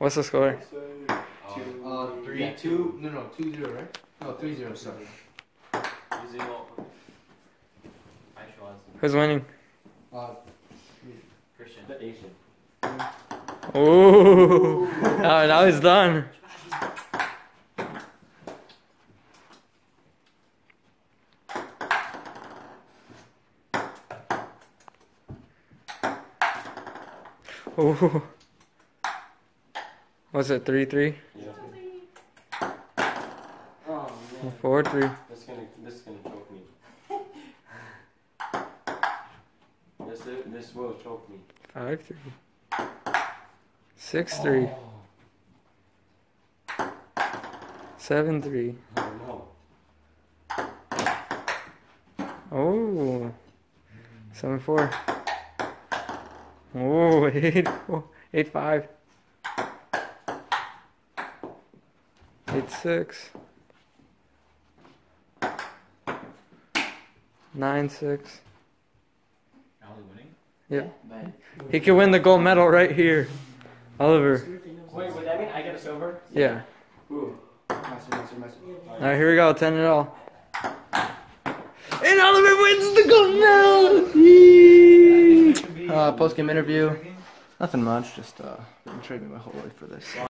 What's the score? 3-2. No, 2-0, right? No, 3-0. Sorry. 2-0. Who's winning? Christian. The Asian. Ooh. Now he's done. Ooh. What's it, 3-3? Yeah. Oh man. 4-3. This is gonna choke me. This will choke me. 5-3. 6-3. 7-3. Oh no. Oh. 7-4. Oh, 8-5. 8-6. 9-6. Ali winning? Yep. He could win the gold medal right here. Oliver. Wait, would that mean I get a silver? Yeah. Ooh. Alright, here we go. 10 it all. And Oliver wins the gold medal! Post-game interview. Nothing much. Just been training my whole life for this.